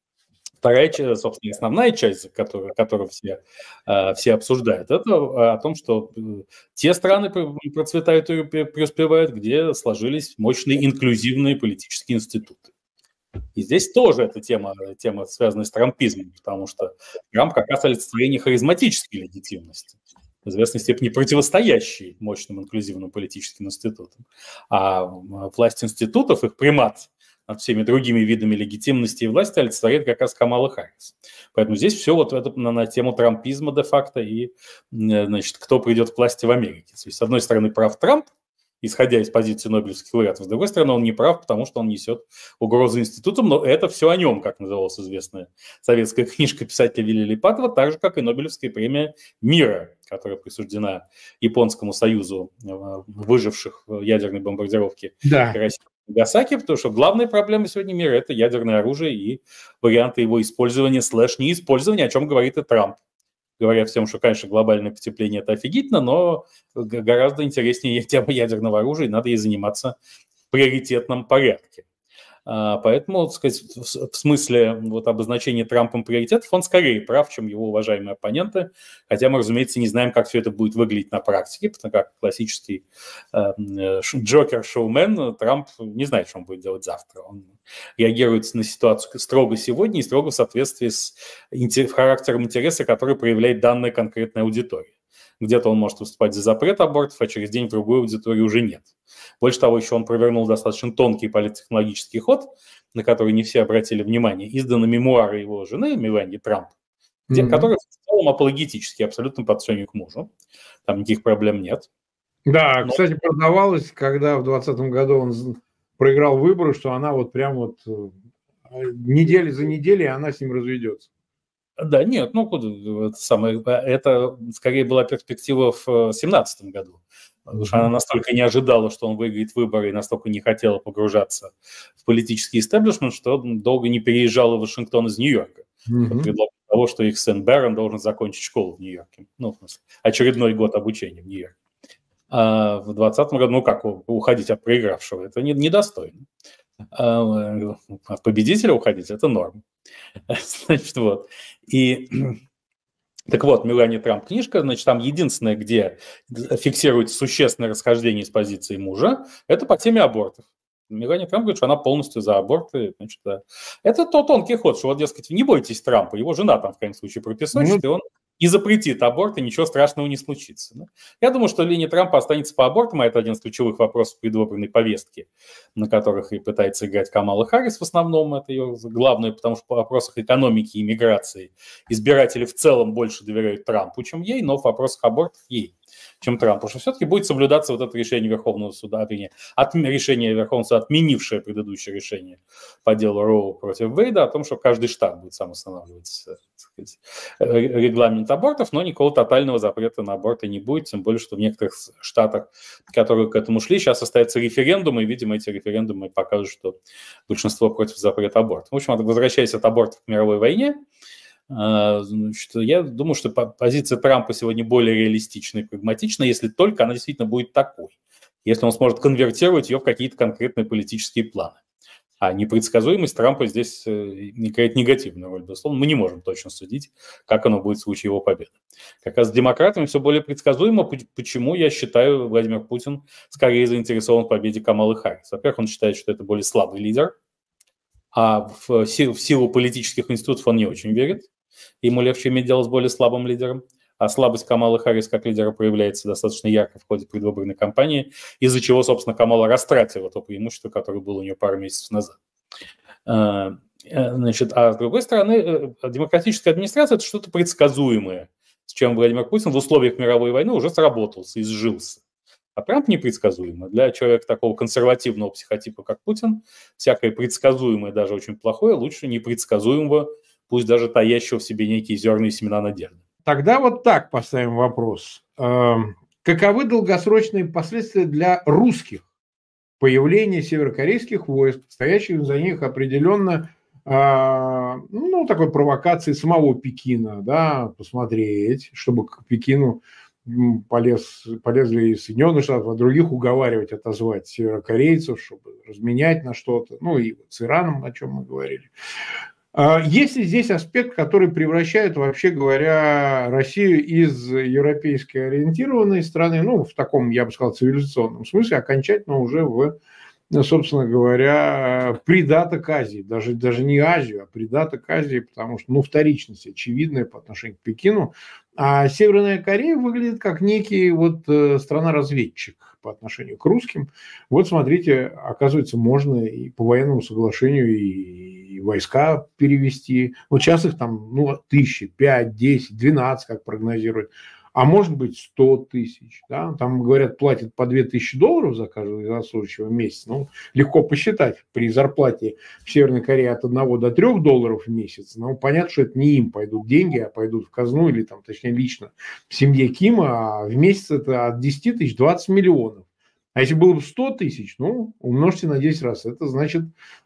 Вторая часть, собственно, основная часть, которую, которую все, все обсуждают, это о том, что те страны процветают и преуспевают, где сложились мощные инклюзивные политические институты. И здесь тоже эта тема, тема связана с трампизмом, потому что Трамп как раз олицетворение харизматической легитимности, в известной степени противостоящей мощным инклюзивным политическим институтам. А власть институтов, их примат над всеми другими видами легитимности и власти олицетворяет как раз Камала Харрис. Поэтому здесь все вот это на, на тему трампизма де-факто и, значит, кто придет к власти в Америке. То есть, с одной стороны, прав Трамп, исходя из позиции нобелевских лауреатов, с другой стороны, он не прав, потому что он несет угрозу институтам, но это все о нем, как называлась известная советская книжка писателя Вилли Липатова, так же, как и Нобелевская премия мира, которая присуждена Японскому союзу выживших в ядерной бомбардировке да. России. Нагасаки, потому что главная проблема сегодня мира – это ядерное оружие и варианты его использования слэш неиспользования, о чем говорит и Трамп. Говоря всем, что, конечно, глобальное потепление – это офигительно, но гораздо интереснее тема ядерного оружия, и надо ей заниматься в приоритетном порядке. Поэтому, так сказать, в смысле вот обозначения Трампом приоритетов он скорее прав, чем его уважаемые оппоненты, хотя мы, разумеется, не знаем, как все это будет выглядеть на практике, потому как классический э, джокер-шоумен Трамп не знает, что он будет делать завтра. Он реагирует на ситуацию строго сегодня и строго в соответствии с характером интереса, который проявляет данная конкретная аудитория. Где-то он может выступать за запрет абортов, а через день в другую аудиторию уже нет. Больше того, еще он провернул достаточно тонкий политтехнологический ход, на который не все обратили внимание. Изданы мемуары его жены, Мелании Трамп, mm-hmm. которые в целом апологетические, абсолютно по отношению к мужу. Там никаких проблем нет. Да, Но... кстати, продавалось, когда в двадцатом году он проиграл выборы, что она вот прям вот недели за неделей она с ним разведется. Да, нет, ну, это, самое, это скорее была перспектива в семнадцатом году. Потому что она настолько не ожидала, что он выиграет выборы, и настолько не хотела погружаться в политический истеблишмент, что долго не переезжала в Вашингтон из Нью-Йорка. Mm-hmm. Под предлогом того, что их сын Бэрон должен закончить школу в Нью-Йорке. Ну, в смысле, очередной год обучения в Нью-Йорке. А в двадцатом году, ну как уходить от проигравшего? Это недостойно. А от победителя уходить – это норм. Значит, вот. И, так вот, Мелания Трамп книжка, значит, там единственное, где фиксируется существенное расхождение с позиции мужа, это по теме абортов. Мелания Трамп говорит, что она полностью за аборты. Значит, да. Это то тонкий ход, что вот, дескать, не бойтесь Трампа, его жена там, в крайнем случае, пропесочит, mm-hmm. и он и запретит аборт, и ничего страшного не случится. Да? Я думаю, что линия Трампа останется по абортам, а это один из ключевых вопросов предвыборной повестки, на которых и пытается играть Камала Харрис в основном. Это ее главное, потому что по вопросах экономики и миграции избиратели в целом больше доверяют Трампу, чем ей, но в вопросах абортов ей, чем Трампу. Потому что все-таки будет соблюдаться вот это решение Верховного суда, от, решение Верховного суда, отменившее предыдущее решение по делу Роу против Вейда, о том, что каждый штат будет сам устанавливать, так сказать, регламент абортов, но никакого тотального запрета на аборты не будет, тем более, что в некоторых штатах, которые к этому шли, сейчас состоятся референдумы, и, видимо, эти референдумы покажут, что большинство против запрета абортов. В общем, возвращаясь от абортов к мировой войне, значит, я думаю, что позиция Трампа сегодня более реалистична и прагматична, если только она действительно будет такой, если он сможет конвертировать ее в какие-то конкретные политические планы. А непредсказуемость Трампа здесь играет негативную роль. Безусловно, мы не можем точно судить, как оно будет в случае его победы. Как раз с демократами все более предсказуемо, почему, я считаю, Владимир Путин скорее заинтересован в победе Камалы Харрис. Во-первых, он считает, что это более слабый лидер, а в силу, в силу политических институтов он не очень верит. Ему легче иметь дело с более слабым лидером. А слабость Камалы Харрис как лидера проявляется достаточно ярко в ходе предвыборной кампании, из-за чего, собственно, Камала растратила то преимущество, которое было у нее пару месяцев назад. Значит, а с другой стороны, демократическая администрация – это что-то предсказуемое, с чем Владимир Путин в условиях мировой войны уже сработался и сжился. А Трамп непредсказуемо. Для человека такого консервативного психотипа, как Путин, всякое предсказуемое, даже очень плохое, лучше непредсказуемого, пусть даже таящего в себе некие зерна и семена надежды. Тогда вот так поставим вопрос. Каковы долгосрочные последствия для русских появления северокорейских войск, стоящих за них определенно, ну, такой провокации самого Пекина, да, посмотреть, чтобы к Пекину полез, полезли из Соединенных Штатов, а других уговаривать отозвать северокорейцев, чтобы разменять на что-то, ну и с Ираном, о чем мы говорили. Есть ли здесь аспект, который превращает, вообще говоря, Россию из европейски ориентированной страны, ну, в таком, я бы сказал, цивилизационном смысле, окончательно уже в, собственно говоря, придаток Азии, даже, даже не Азию, а придаток Азии, потому что, ну, вторичность очевидная по отношению к Пекину. А Северная Корея выглядит как некий вот страна-разведчик по отношению к русским. Вот смотрите, оказывается, можно и по военному соглашению и, и войска перевести. Вот сейчас их там, ну, тысячи, пять, десять, двенадцать, как прогнозируют. А может быть сто тысяч. Да? Там, говорят, платят по две тысячи долларов за каждого военнослужащего в месяц. Ну, легко посчитать. При зарплате в Северной Корее от одного до трёх долларов в месяц. Ну, понятно, что это не им пойдут деньги, а пойдут в казну или, там, точнее, лично в семье Кима. А в месяц это от десяти тысяч двадцать миллионов. А если было бы сто тысяч, ну, умножьте на десять раз. Это значит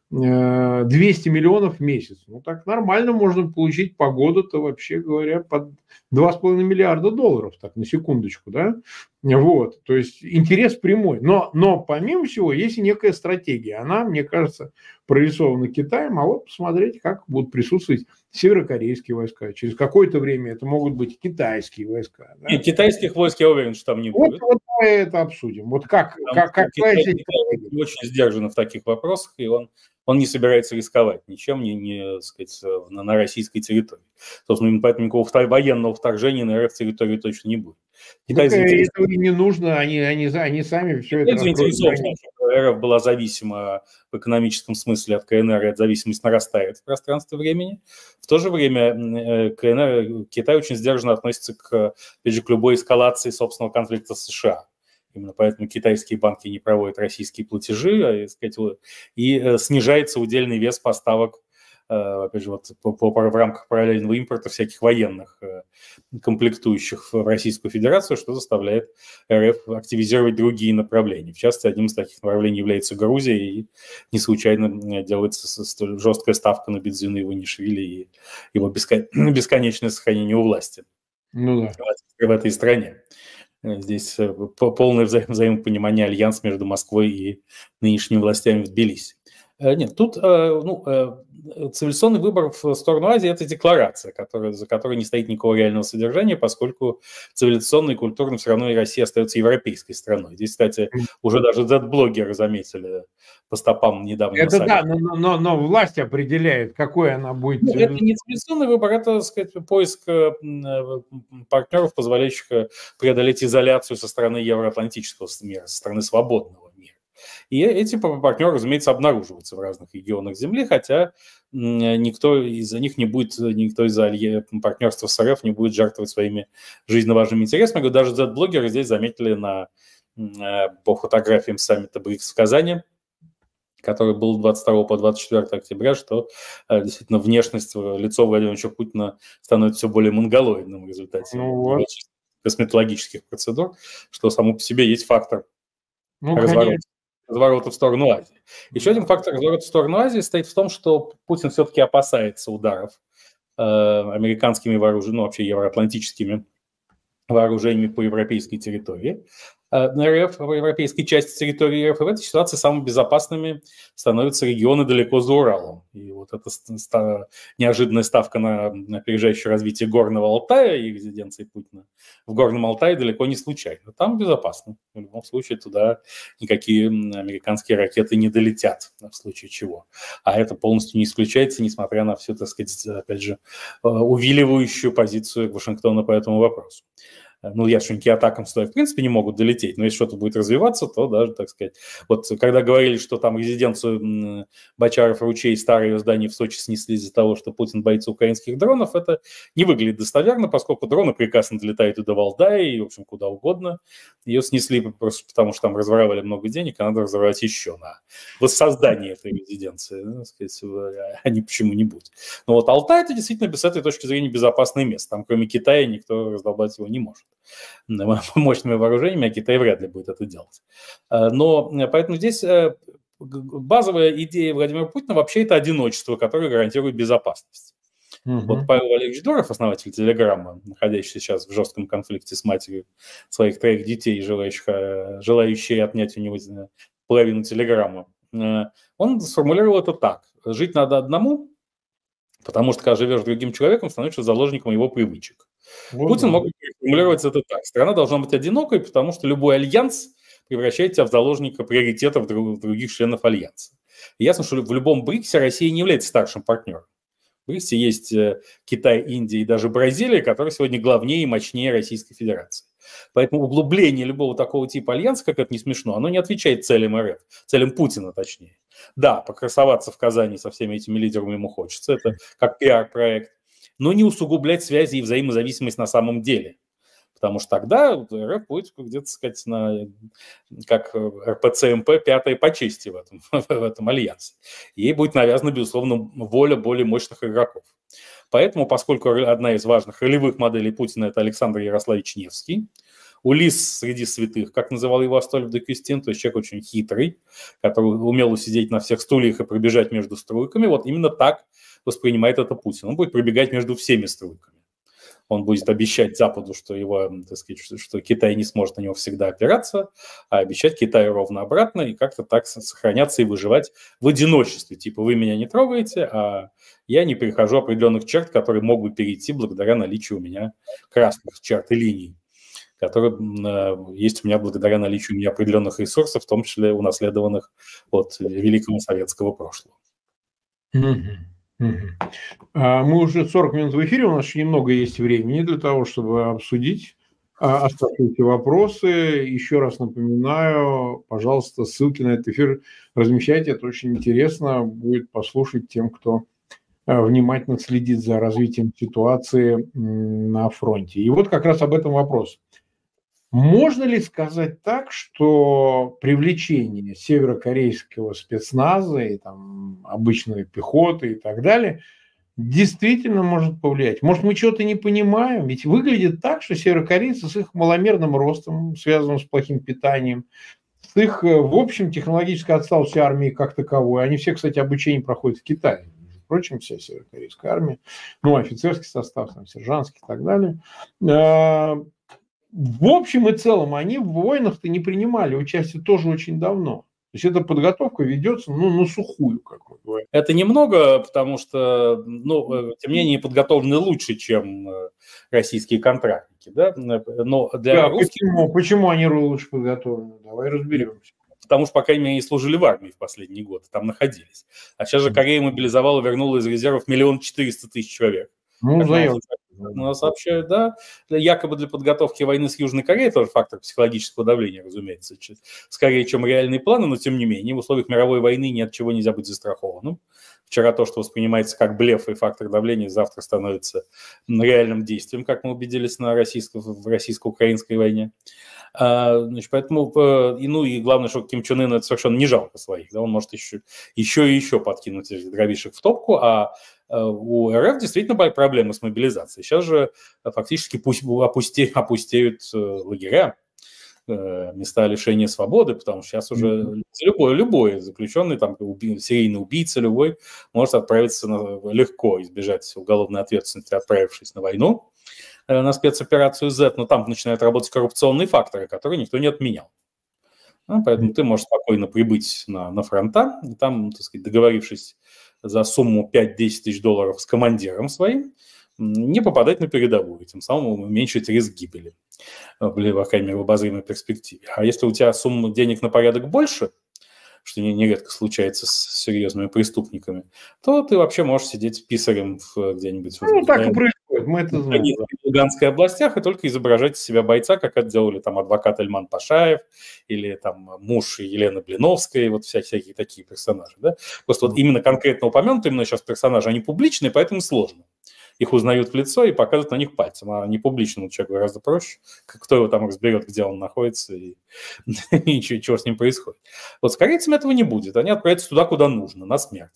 двести миллионов в месяц. Ну, так нормально можно получить по году-то, вообще говоря, под два с половиной миллиарда долларов, так, на секундочку, да? Вот, то есть интерес прямой. Но, но помимо всего есть и некая стратегия. Она, мне кажется, прорисована Китаем, а вот посмотреть, как будут присутствовать северокорейские войска. Через какое-то время это могут быть китайские войска. Да? Нет, китайских войск, я уверен, что там не вот, будет. Вот мы это обсудим. Вот как, там, как, как Китай, Китай очень сдержан в таких вопросах, и он Он не собирается рисковать ничем, не, не, так сказать, на, на российской территории. Собственно, именно поэтому никакого военного вторжения на РФ территории точно не будет. Китай заинтересован... Этого и не нужно, они, они, они сами все это заинтересованы, чтобы РФ была зависима в экономическом смысле от КНР, и эта зависимость нарастает в пространстве времени. В то же время КНР, Китай очень сдержанно относится к, опять же, к любой эскалации собственного конфликта с США. Именно поэтому китайские банки не проводят российские платежи, а, сказать, и э, снижается удельный вес поставок, э, опять же, вот, по, по, в рамках параллельного импорта всяких военных э, комплектующих в Российскую Федерацию, что заставляет РФ активизировать другие направления. В частности, одним из таких направлений является Грузия, и не случайно делается столь жесткая ставка на Бензина Иванишвили и его бесконечное сохранение у власти, ну, да. в этой стране. Здесь полное вза- взаимопонимание, альянс между Москвой и нынешними властями в Тбилиси. Нет, тут ну, цивилизационный выбор в сторону Азии – это декларация, которая, за которой не стоит никакого реального содержания, поскольку цивилизационно и культурно все равно и Россия остается европейской страной. Здесь, кстати, уже даже зет-блогеры заметили по стопам недавно. Это да, но, но, но власть определяет, какой она будет. Ну, это не цивилизационный выбор, это, так сказать, поиск партнеров, позволяющих преодолеть изоляцию со стороны евроатлантического мира, со стороны свободного мира. И эти партнеры, разумеется, обнаруживаются в разных регионах Земли, хотя никто из-за них не будет, никто из-за партнерства с РФ не будет жертвовать своими жизненно важными интересами. Я говорю, даже зет-блогеры здесь заметили на, по фотографиям саммита БРИКС в Казани, который был двадцать второго по двадцать четвёртое октября, что действительно внешность, лицо Владимира Путина становится все более монголоидным в результате ну вот. косметологических процедур, что само по себе есть фактор ну, разворота. разворота в сторону Азии. Еще один фактор разворота в сторону Азии стоит в том, что Путин все-таки опасается ударов э, американскими вооружениями, ну, вообще евроатлантическими вооружениями по европейской территории. РФ, в европейской части территории РФ, и в этой ситуации самыми безопасными становятся регионы далеко за Уралом. И вот эта ста- неожиданная ставка на, на опережающее развитие Горного Алтая и резиденции Путина в Горном Алтае далеко не случайно. Там безопасно. В любом случае туда никакие американские ракеты не долетят, в случае чего. А это полностью не исключается, несмотря на всю, так сказать, опять же, увиливающую позицию Вашингтона по этому вопросу. Ну, ясно, что никакие атакам стоя, в принципе, не могут долететь, но если что-то будет развиваться, то даже, так сказать, вот когда говорили, что там резиденцию Бочаров, Ручей, старое здание в Сочи снесли из-за того, что Путин боится украинских дронов, это не выглядит достоверно, поскольку дроны прекрасно долетают и до Валдая, и, в общем, куда угодно. Ее снесли просто потому, что там разворовали много денег, а надо разворовать еще на воссоздание этой резиденции, ну, так сказать, а не почему-нибудь. Но вот Алтай – это действительно с этой точки зрения безопасное место. Там, кроме Китая, никто раздолбать его не может. мощными вооружениями, а Китай вряд ли будет это делать. Но поэтому здесь базовая идея Владимира Путина вообще это одиночество, которое гарантирует безопасность. Угу. Вот Павел Валерьевич Дуров, основатель Телеграма, находящийся сейчас в жестком конфликте с матерью своих троих детей, желающих, желающие отнять у него половину Телеграма, он сформулировал это так. Жить надо одному, потому что, когда живешь другим человеком, становишься заложником его привычек. Вот Путин да. мог бы сформулировать это так. Страна должна быть одинокой, потому что любой альянс превращает тебя в заложника приоритетов других членов альянса. И ясно, что в любом БРИКСе Россия не является старшим партнером. В БРИКСе есть Китай, Индия и даже Бразилия, которые сегодня главнее и мощнее Российской Федерации. Поэтому углубление любого такого типа альянса, как это не смешно, оно не отвечает целям РФ, целям Путина точнее. Да, покрасоваться в Казани со всеми этими лидерами ему хочется, это как пиар-проект, но не усугублять связи и взаимозависимость на самом деле. Потому что тогда РФ будет где-то, сказать, на, как РПЦМП пятая по чести в этом, в этом альянсе. Ей будет навязана, безусловно, воля более мощных игроков. Поэтому, поскольку одна из важных ролевых моделей Путина – это Александр Ярославович Невский, Улисс среди святых, как называл его Астольф де Кюстин, то есть человек очень хитрый, который умел усидеть на всех стульях и пробежать между струйками, вот именно так воспринимает это Путин. Он будет пробегать между всеми струйками. Он будет обещать Западу, что, его, так сказать, что Китай не сможет на него всегда опираться, а обещать Китаю ровно обратно и как-то так сохраняться и выживать в одиночестве. Типа вы меня не трогаете, а я не перехожу определенных черт, которые могут перейти благодаря наличию у меня красных черт и линий, которые есть у меня благодаря наличию у меня определенных ресурсов, в том числе унаследованных от великого советского прошлого. Мы уже сорок минут в эфире, у нас еще немного есть времени для того, чтобы обсудить оставшиеся вопросы. Еще раз напоминаю, пожалуйста, ссылки на этот эфир размещайте, это очень интересно будет послушать тем, кто внимательно следит за развитием ситуации на фронте. И вот как раз об этом вопрос. Можно ли сказать так, что привлечение северокорейского спецназа и там, обычной пехоты и так далее действительно может повлиять? Может, мы чего-то не понимаем? Ведь выглядит так, что северокорейцы с их маломерным ростом, связанным с плохим питанием, с их, в общем, технологической отсталостью армии как таковой, они все, кстати, обучение проходят в Китае. Впрочем, вся северокорейская армия, ну, офицерский состав, там, сержантский и так далее. В общем и целом, они в войнах-то не принимали участие тоже очень давно. То есть эта подготовка ведется, ну, на сухую, как мы говорим. Это немного, потому что, ну, тем не менее, подготовлены лучше, чем российские контрактники, да? Но для да, русских... почему, почему они лучше подготовлены? Давай разберемся. Потому что, по крайней мере, они служили в армии в последние годы, там находились. А сейчас же Корея мобилизовала, вернула из резервов миллион четыреста тысяч человек. Ну, заявлено. Нас сообщают, да, якобы для подготовки войны с Южной Кореей, тоже фактор психологического давления, разумеется, скорее, чем реальные планы, но тем не менее, в условиях мировой войны ни от чего нельзя быть застрахованным. Вчера то, что воспринимается как блеф и фактор давления, завтра становится реальным действием, как мы убедились на российско- в российско-украинской войне. А, значит, поэтому, и, ну и главное, что Ким Чен Ыну это совершенно не жалко своих, да, он может еще, еще и еще подкинуть этих дровишек в топку, а у РФ действительно проблемы с мобилизацией. Сейчас же фактически пусть опусте, опустеют лагеря, места лишения свободы, потому что сейчас уже любой, любой заключенный, там, уби, серийный убийца любой, может отправиться на, легко, избежать уголовной ответственности, отправившись на войну, на спецоперацию Z, но там начинают работать коррупционные факторы, которые никто не отменял. Ну, поэтому ты можешь спокойно прибыть на, на фронта, и там, так сказать, договорившись за сумму пять-десять тысяч долларов с командиром своим, не попадать на передовую, тем самым уменьшить риск гибели, в, по крайней мере, в обозримой перспективе. А если у тебя сумма денег на порядок больше, что нередко случается с серьезными преступниками, то ты вообще можешь сидеть писарем в, где-нибудь... Ну, в, так и происходит, мы это знаем. В Луганской областях, и только изображать из себя бойца, как это делали там адвокат Эльман Пашаев или там муж Елены Блиновской, вот вся, всякие такие персонажи. Да? Просто вот именно конкретно упомянутые именно сейчас персонажи, они публичные, поэтому сложно. Их узнают в лицо и показывают на них пальцем, а не публичному человеку гораздо проще. Кто его там разберет, где он находится и ничего с ним происходит. Вот с корейцами этого не будет. Они отправятся туда, куда нужно, на смерть.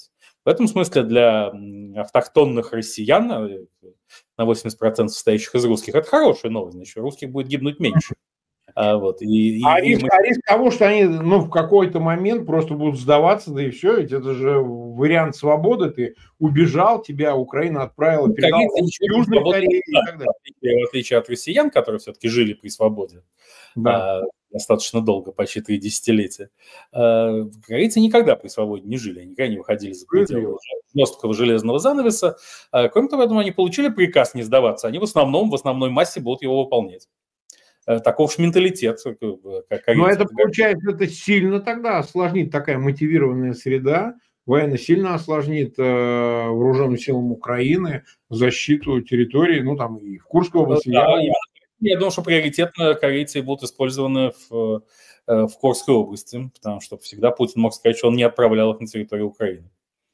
В этом смысле для автохтонных россиян, на восемьдесят процентов состоящих из русских, это хорошая новость, значит, русских будет гибнуть меньше. А, вот, и, а, и, риск, и мы... а риск того, что они ну, в какой-то момент просто будут сдаваться, да и все, ведь это же вариант свободы, ты убежал, тебя Украина отправила, ну, передала Южной Корее да, и так далее. В отличие, в отличие от россиян, которые все-таки жили при свободе, да. а, достаточно долго, почти три десятилетия, а, корейцы никогда при свободе не жили, они никогда не выходили за пределы жесткого железного занавеса. А, кроме того, я думаю, они получили приказ не сдаваться, они в основном, в основной массе будут его выполнять. Таков уж менталитет. Как Но это, получается, это сильно тогда осложнит такая мотивированная среда, военно сильно осложнит э, вооруженным силам Украины защиту территории, ну там и в Курской области. Да, я... я думаю, что приоритетно корейцы будут использованы в, в Курской области, потому что всегда Путин мог сказать, что он не отправлял их на территорию Украины.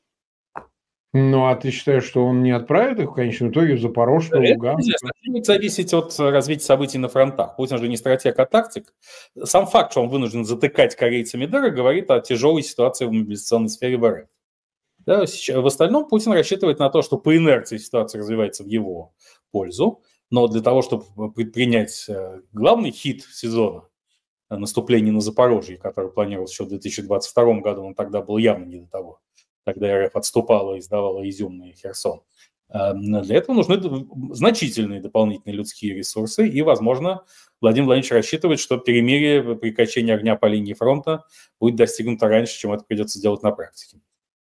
Ну, а ты считаешь, что он не отправит их в конечном итоге в Запорожскую, Луганск? Это будет зависеть от развития событий на фронтах. Путин же не стратег, а тактик. Сам факт, что он вынужден затыкать корейцами дыры, говорит о тяжелой ситуации в мобилизационной сфере в РФ. Да, сейчас, в остальном Путин рассчитывает на то, что по инерции ситуация развивается в его пользу, но для того, чтобы предпринять главный хит сезона, наступление на Запорожье, которое планировалось еще в две тысячи двадцать втором году, но тогда было явно не до того. Тогда РФ отступала и сдавала Изюм и Херсон. Для этого нужны значительные дополнительные людские ресурсы, и, возможно, Владимир Владимирович рассчитывает, что перемирие, прекращение огня по линии фронта будет достигнуто раньше, чем это придется сделать на практике.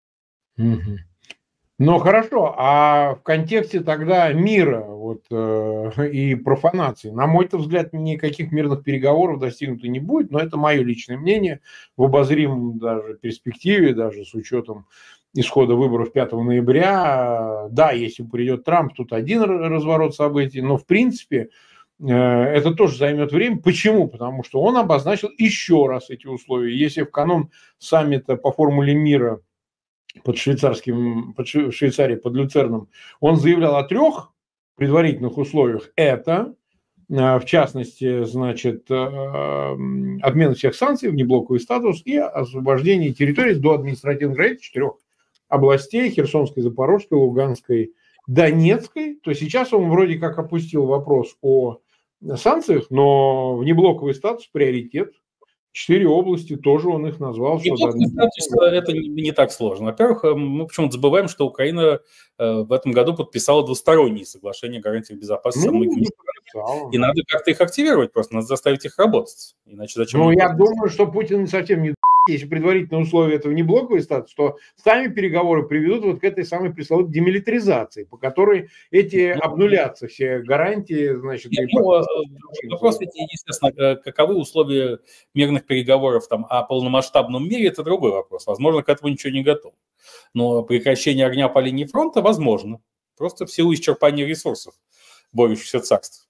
Угу. Ну, хорошо, а в контексте тогда мира вот, э, и профанации, на мой взгляд, никаких мирных переговоров достигнуто не будет, но это мое личное мнение, в обозримом даже перспективе, даже с учетом исхода выборов пятого ноября, да, если придет Трамп, тут один разворот событий, но в принципе э, это тоже займет время. Почему? Потому что он обозначил еще раз эти условия. Если в канун саммита по формуле мира под швейцарским, под Швейцарией, под Люцерном, он заявлял о трех предварительных условиях. Это, в частности, значит, отмена всех санкций, внеблоковый статус и освобождение территорий до административных границ четырех областей: Херсонской, Запорожской, Луганской, Донецкой. То сейчас он вроде как опустил вопрос о санкциях, но внеблоковый статус приоритет. Четыре области тоже он их назвал. Что статус, это не, не так сложно. Во-первых, мы почему-то забываем, что Украина в этом году подписала двусторонние соглашения о гарантиях безопасности. Ну, и надо как-то их активировать, просто надо заставить их работать. Иначе зачем? Ну, я думаю, что Путин совсем не если предварительные условия этого не блоковый статус, то сами переговоры приведут вот к этой самой пресловутой демилитаризации, по которой эти ну, обнулятся все гарантии, значит. Нет, и ну, вопрос ведь, естественно, каковы условия мирных переговоров там о полномасштабном мире, это другой вопрос. Возможно, к этому ничего не готов. Но прекращение огня по линии фронта возможно. Просто в силу исчерпания ресурсов борющихся царств.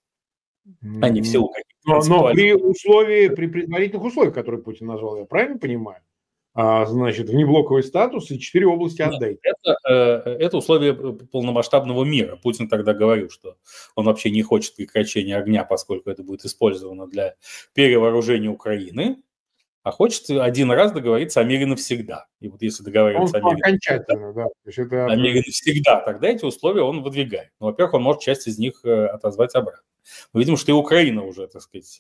А не в силу каких-то. Но, но при условии, при предварительных условиях, которые Путин назвал, я правильно понимаю? А, значит, внеблоковый статус и четыре области отдайте. Это, это условие полномасштабного мира. Путин тогда говорил, что он вообще не хочет прекращения огня, поскольку это будет использовано для перевооружения Украины, а хочет один раз договориться о мире навсегда. И вот если договариваться он о мире окончательно, да. То есть это... о мире навсегда, тогда эти условия он выдвигает. Ну, во-первых, он может часть из них отозвать обратно. Мы видим, что и Украина уже, так сказать,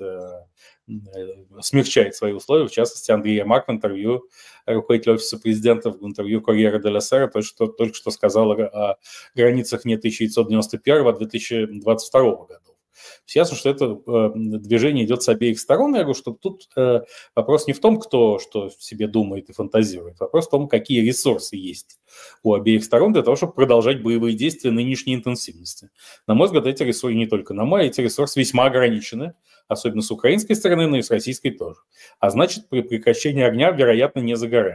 смягчает свои условия. В частности, Андрей Ермак в интервью, руководитель офиса президента, в интервью Corriere della Sera только что, только что сказал о границах не тысяча девятьсот девяносто первого, а две тысячи двадцать второго года. Ясно, что это э, движение идет с обеих сторон. Я говорю, что тут э, вопрос не в том, кто что себе думает и фантазирует. Вопрос в том, какие ресурсы есть у обеих сторон для того, чтобы продолжать боевые действия нынешней интенсивности. На мой взгляд, эти ресурсы, не только на мой, эти ресурсы весьма ограничены, особенно с украинской стороны, но и с российской тоже. А значит, при прекращении огня, вероятно, не за горами.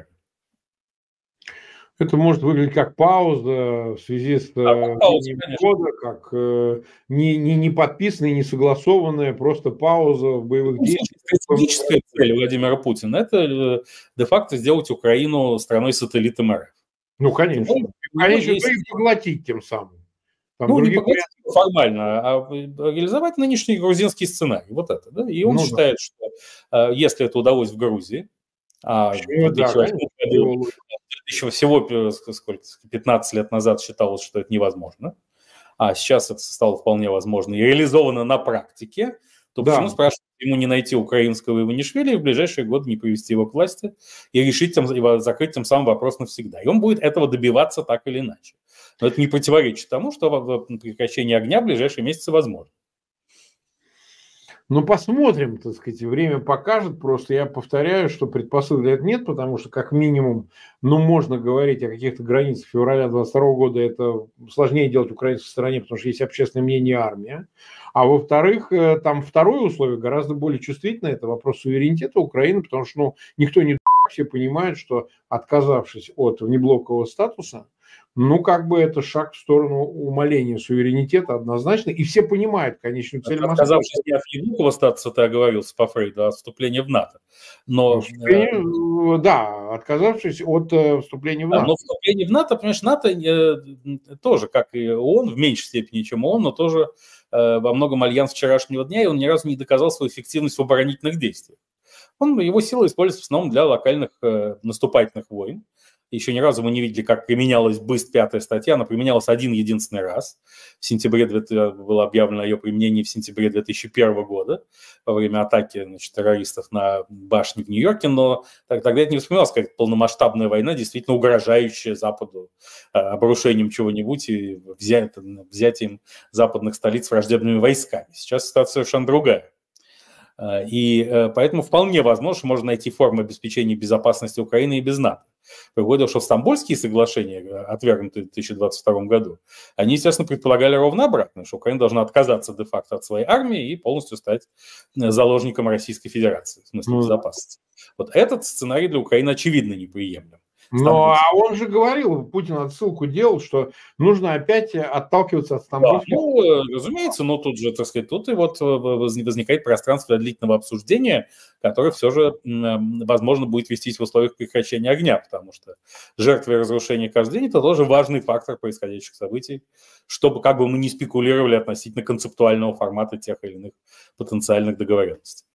Это может выглядеть как пауза в связи с да, пауза, года, как э, не, не, не подписанная, не согласованная, просто пауза в боевых ну, действиях. Стратегическая цель Владимира Путина – это де-факто сделать Украину страной-сателлитом РФ. Ну, конечно. Ну, конечно, есть... и поглотить тем самым. Там ну, не поглотить формально, а реализовать нынешний грузинский сценарий. Вот это. Да? И он ну, считает, да. что если это удалось в Грузии, а в две тысячи восьмом году еще всего сколько, пятнадцать лет назад считалось, что это невозможно, а сейчас это стало вполне возможно и реализовано на практике, то да. Почему, спрашивают, ему не найти украинского Иванишвили и в ближайшие годы не привести его к власти и решить, тем, закрыть тем самым вопрос навсегда. И он будет этого добиваться так или иначе. Но это не противоречит тому, что прекращение огня в ближайшие месяцы возможно. Ну, посмотрим, так сказать, время покажет. Просто я повторяю, что предпосылок для этого нет, потому что, как минимум, ну, можно говорить о каких-то границах февраля двадцать второго года. Это сложнее делать в украинской стороне, потому что есть общественное мнение и армия. А во-вторых, там второе условие гораздо более чувствительное. Это вопрос суверенитета Украины, потому что, ну, никто не все понимают, что, отказавшись от внеблокового статуса, ну, как бы это шаг в сторону умаления суверенитета однозначно. И все понимают конечную цель Москвы. Отказавшись не от внеблокового статуса, ты оговорился по Фрейду, а от вступления в НАТО. Но, вступление, да, отказавшись от э, вступления в НАТО. Да, но вступление в НАТО, понимаешь, НАТО э, тоже, как и ООН, в меньшей степени, чем ООН, но тоже э, во многом альянс вчерашнего дня, и он ни разу не доказал свою эффективность в оборонительных действиях. Он, его сила используется в основном для локальных э, наступательных войн. Еще ни разу мы не видели, как применялась БЫСТ пятая статья. Она применялась один единственный раз. В сентябре было объявлено о ее применении в сентябре две тысячи первого года во время атаки, значит, террористов на башни в Нью-Йорке. Но тогда это не воспринималось как полномасштабная война, действительно угрожающая Западу обрушением чего-нибудь и взятием западных столиц враждебными войсками. Сейчас ситуация совершенно другая. И поэтому вполне возможно, что можно найти форму обеспечения безопасности Украины и без НАТО. Другое дело, что Стамбульские соглашения, отвергнутые в две тысячи двадцать втором году, они, естественно, предполагали ровно обратно, что Украина должна отказаться де-факто от своей армии и полностью стать заложником Российской Федерации, в смысле безопасности. Вот этот сценарий для Украины очевидно неприемлем. Ну, а он же говорил, Путин отсылку делал, что нужно опять отталкиваться от Стамбульских. Да, ну, разумеется, но тут же, так сказать, тут и вот возникает пространство для длительного обсуждения, которое все же, возможно, будет вестись в условиях прекращения огня, потому что жертвы и разрушения каждый день – это тоже важный фактор происходящих событий, чтобы как бы мы не спекулировали относительно концептуального формата тех или иных потенциальных договоренностей.